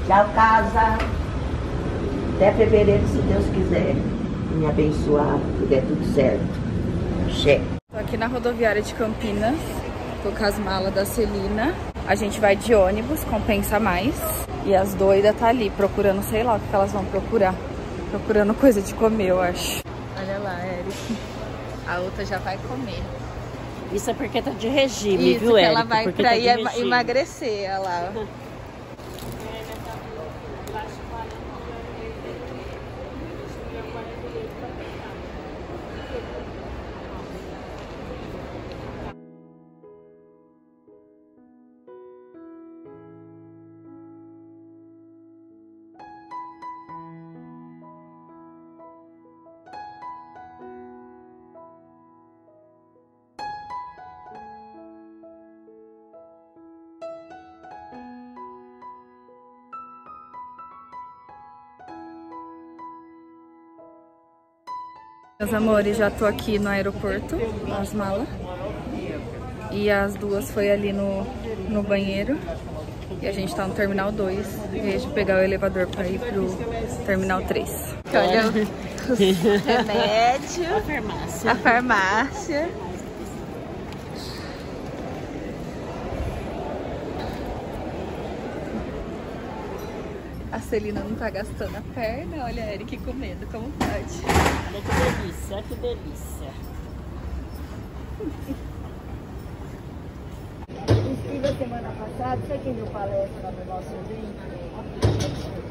Tchau, casa. Até fevereiro, se Deus quiser me abençoar, que der tudo certo. Cheque. Tô aqui na rodoviária de Campinas. Tô com as malas da Celina. A gente vai de ônibus, compensa mais. E as doidas tá ali procurando, sei lá o que elas vão procurar. Procurando coisa de comer, eu acho. Olha lá, Eric. A outra já vai comer. Isso é porque tá de regime, isso, viu, Eric? Érica? Ela vai porque pra tá ir emagrecer, olha lá. Meus amores, já tô aqui no aeroporto, as malas. E as duas foi ali no banheiro. E a gente tá no Terminal 2. Em vez de pegar o elevador pra ir pro Terminal 3. Olha os remédios. A farmácia. A farmácia. A Celina não tá gastando a perna. Olha a Eric com medo, como pode? Olha que delícia, que delícia. Inscreva semana passada, você quem deu palestra no nosso evento?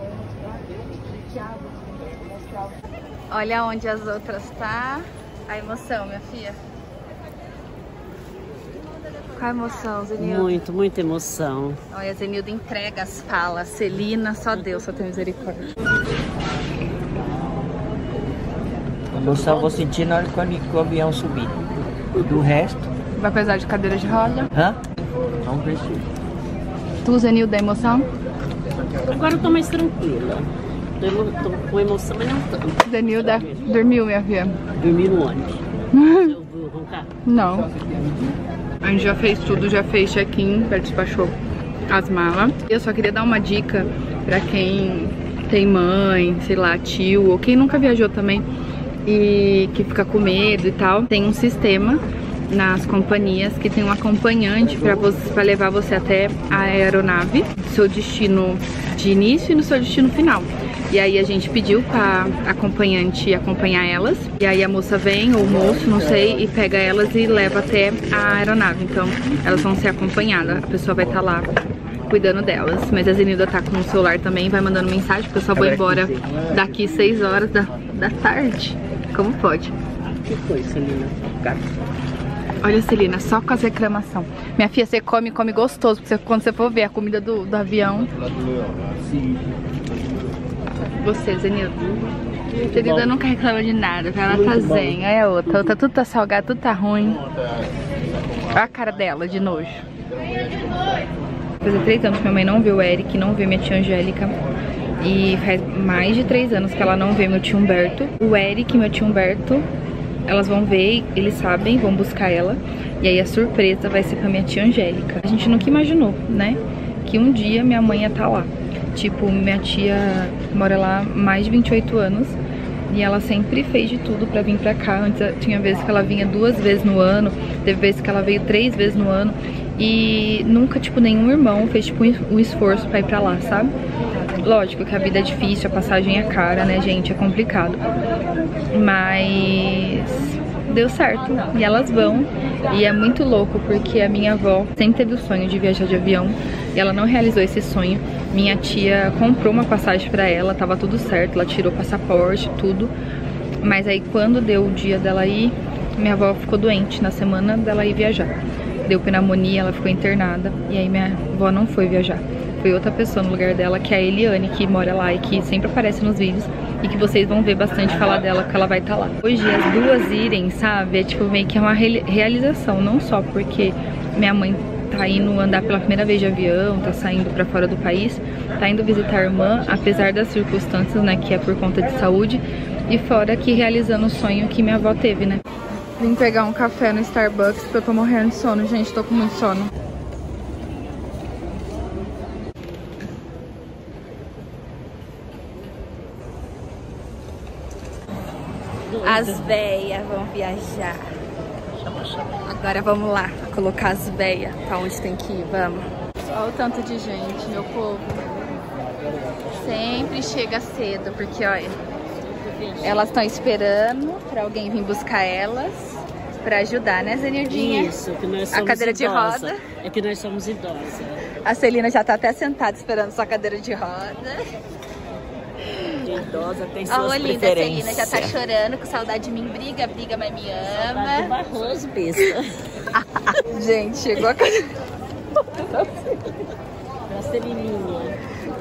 Thiago, Olha onde as outras tá. A emoção, minha filha. Qual a emoção, Zenildo? Muito, muita emoção. Olha, a Zenildo entrega as falas. Celina, só Deus, só tem misericórdia. Eu só vou sentir na hora que o avião subir. Do resto... Vai precisar de cadeira de roda? Hã? Vamos ver se... Tu, Zenildo, da emoção? Agora eu tô mais tranquila. Tô com emoção, mas não tanto. Zenildo dormiu, minha filha. Dormi no ônibus. Eu vou roncar? Não. A gente já fez tudo, já fez check-in, já despachou as malas. Eu só queria dar uma dica pra quem tem mãe, sei lá, tio, ou quem nunca viajou também e que fica com medo e tal. Tem um sistema nas companhias que tem um acompanhante pra levar você até a aeronave, seu destino de início e no seu destino final. E aí a gente pediu pra acompanhante acompanhar elas. E aí a moça vem, ou o moço, não sei, e pega elas e leva até a aeronave. Então elas vão ser acompanhadas, a pessoa vai estar lá cuidando delas. Mas a Zenilda tá com o celular também, vai mandando mensagem, porque eu só vou embora daqui 6 horas da tarde. Como pode? Que foi, Celina? Olha, Celina, só com as reclamações. Minha filha, você come gostoso, porque quando você for ver a comida do avião... Você, Zenildo. Zenilda nunca reclama de nada, ela tá zen. Olha a outra tudo tá salgado, tudo tá ruim. Olha a cara dela, de nojo. Faz 3 anos que minha mãe não viu o Eric, não viu minha tia Angélica. E faz mais de 3 anos que ela não vê meu tio Humberto. O Eric e meu tio Humberto, elas vão ver, eles sabem, vão buscar ela. E aí a surpresa vai ser pra minha tia Angélica. A gente nunca imaginou, né, que um dia minha mãe ia estar lá. Tipo, minha tia mora lá há mais de 28 anos e ela sempre fez de tudo pra vir pra cá. Antes tinha vezes que ela vinha 2 vezes no ano, teve vezes que ela veio 3 vezes no ano e nunca, tipo, nenhum irmão fez, tipo, um esforço pra ir pra lá, sabe? Lógico que a vida é difícil, a passagem é cara, né, gente? É complicado. Mas deu certo e elas vão. E é muito louco porque a minha avó sempre teve o sonho de viajar de avião e ela não realizou esse sonho. Minha tia comprou uma passagem pra ela, tava tudo certo, ela tirou o passaporte, tudo. Mas aí quando deu o dia dela ir, minha avó ficou doente na semana dela ir viajar. Deu pneumonia, ela ficou internada e aí minha avó não foi viajar. Foi outra pessoa no lugar dela, que é a Eliane, que mora lá e que sempre aparece nos vídeos e que vocês vão ver bastante falar dela, que ela vai estar lá. Hoje as duas irem, sabe, é tipo meio que uma realização, não só porque minha mãe tá indo andar pela primeira vez de avião, tá saindo pra fora do país, tá indo visitar a irmã, apesar das circunstâncias, né, que é por conta de saúde, e fora que realizando o sonho que minha avó teve, né. Vim pegar um café no Starbucks porque eu tô morrendo de sono, gente, tô com muito sono. As véias vão viajar. Agora vamos lá, colocar as véias pra onde tem que ir, vamos. Olha o tanto de gente, meu povo. Sempre chega cedo, porque olha, elas estão esperando pra alguém vir buscar elas, pra ajudar, né, Zenildinha? Isso, que nós somos a cadeira idosa. de roda. É que nós somos idosas. A Celina já tá até sentada esperando sua cadeira de roda. Idosa tem suas Olha, linda, a preferências. Celina já tá chorando, com saudade de mim. Briga, briga, mas me ama. Do Barroso, besta. Gente, chegou a cadeira. Da Celininha.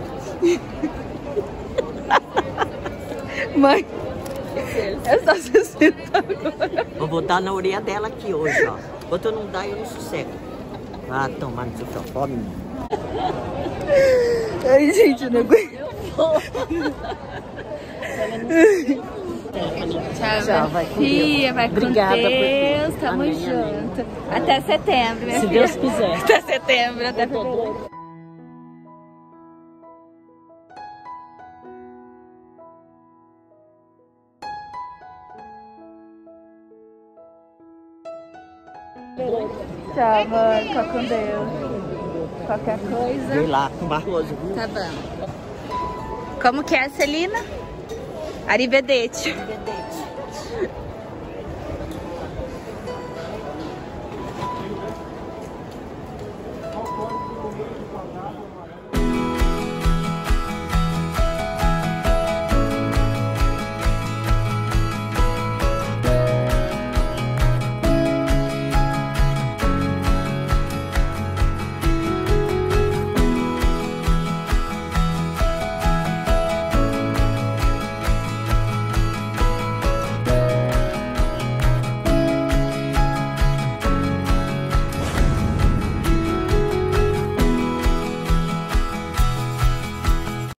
Mãe, é só você sentar agora. Eu vou dar na orelha dela aqui hoje, ó. Quando eu não dar, eu não sossego. Ah, tomar no seu fome. Ai, gente, eu não aguento. Tchau, vai com Fia, Deus. vai com Obrigada por Deus, tudo. tamo Amém, junto. Até setembro, minha Se filha. Deus quiser. Até setembro, até fevereiro. Tchau, mãe, fica com Deus. Qualquer coisa. Vem lá com o Barroso, viu? Tá bom. Como que é, Celina? Arrivederci.